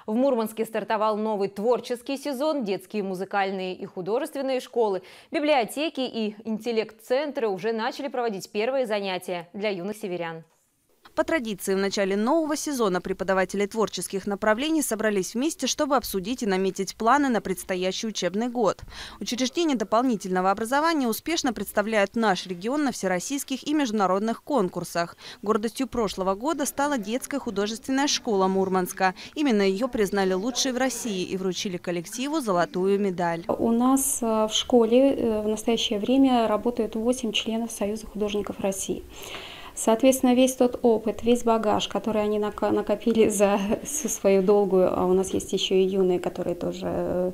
В Мурманске стартовал новый творческий сезон. Детские музыкальные и художественные школы, библиотеки и интеллект-центры уже начали проводить первые занятия для юных северян. По традиции, в начале нового сезона преподаватели творческих направлений собрались вместе, чтобы обсудить и наметить планы на предстоящий учебный год. Учреждения дополнительного образования успешно представляют наш регион на всероссийских и международных конкурсах. Гордостью прошлого года стала детская художественная школа Мурманска. Именно ее признали лучшей в России и вручили коллективу золотую медаль. У нас в школе в настоящее время работают 8 членов Союза художников России. Соответственно, весь тот опыт, весь багаж, который они накопили за всю свою долгую, а у нас есть еще и юные, которые тоже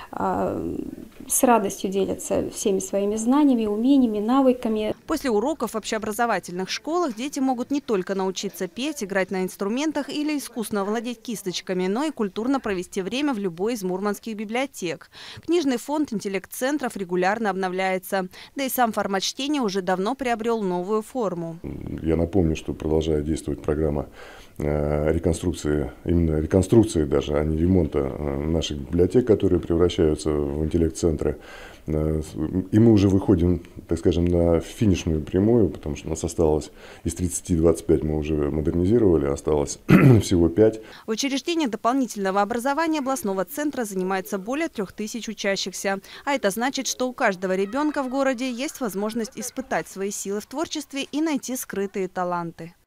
с радостью делятся всеми своими знаниями, умениями, навыками. После уроков в общеобразовательных школах дети могут не только научиться петь, играть на инструментах или искусно владеть кисточками, но и культурно провести время в любой из мурманских библиотек. Книжный фонд интеллект-центров регулярно обновляется. Да и сам формат чтения уже давно приобрел новую форму. Я напомню, что продолжает действовать программа реконструкции, именно реконструкции даже, а не ремонта наших библиотек, которые превращаются в интеллект-центры. И мы уже выходим, так скажем, на финишную прямую, потому что у нас осталось из 30-25 мы уже модернизировали, осталось всего 5. В учреждениях дополнительного образования областного центра занимается более 3000 учащихся. А это значит, что у каждого ребенка в городе есть возможность испытать свои силы в творчестве и найти скрытые таланты.